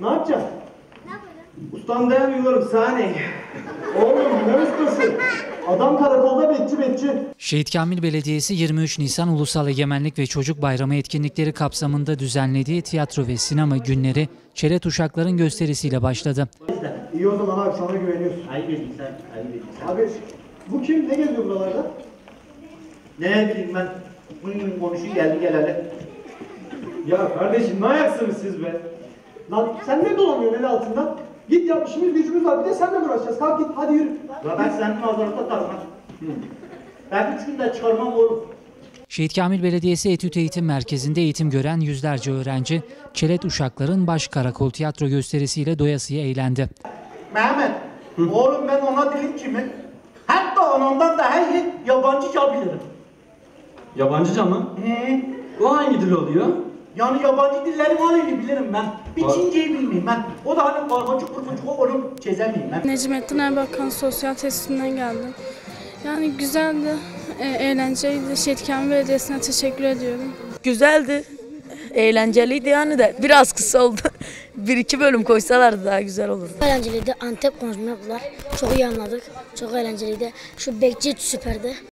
Ne yapacaksın? Ne yapacağım? Ustam dayanmıyorum sahne. Oğlum ne ustası? Adam karakolda bekçi. Şehit Kamil Belediyesi 23 Nisan Ulusal Egemenlik ve Çocuk Bayramı etkinlikleri kapsamında düzenlediği tiyatro ve sinema günleri Çelet Uşakların gösterisiyle başladı. İyi o zaman abi, sana güveniyoruz. Ayıp edin sen, ayıp edin sen. Abi bu kim? Ne geziyor buralarda? Ne bileyim ben, bunun konuşuyor geldi geleli. Ya kardeşim ne ayaksınız siz be? Lan sen ne dolanıyorsun el altından? Git yap, işimiz gücümüz var, bir de seninle mi uğraşacağız? Kalk git, hadi yürü. Ya ben senin ağzını atarım ha. Ben 3 günde çıkarmam oğlum. Şehit Kamil Belediyesi Etüt Eğitim Merkezi'nde eğitim gören yüzlerce öğrenci Çelet Uşakların Baş Karakol tiyatro gösterisiyle doyasıya eğlendi. Mehmet, oğlum ben ona dilim kimi? Hatta anamdan daha iyi yabancıca bilirim. Yabancıca mı? O hangi dil oluyor? Yani yabancı dillerin halini bilirim ben. Bir Çince'yi bilmeyeyim ben. O da hani karmacık kurmacık oğlum çözemeyeyim ben. Necmettin Erbakan sosyal tesisinden geldim. Yani güzeldi, eğlenceliydi. Şehit Kamil Belediyesi'ne teşekkür ediyorum. Güzeldi, eğlenceliydi yani de biraz kısa oldu. 1-2 bölüm koysalardı daha güzel olurdu. Eğlenceliydi. Antep konuşma yaptılar. Çok iyi anladık. Çok eğlenceliydi. Şu bekçi süperdi.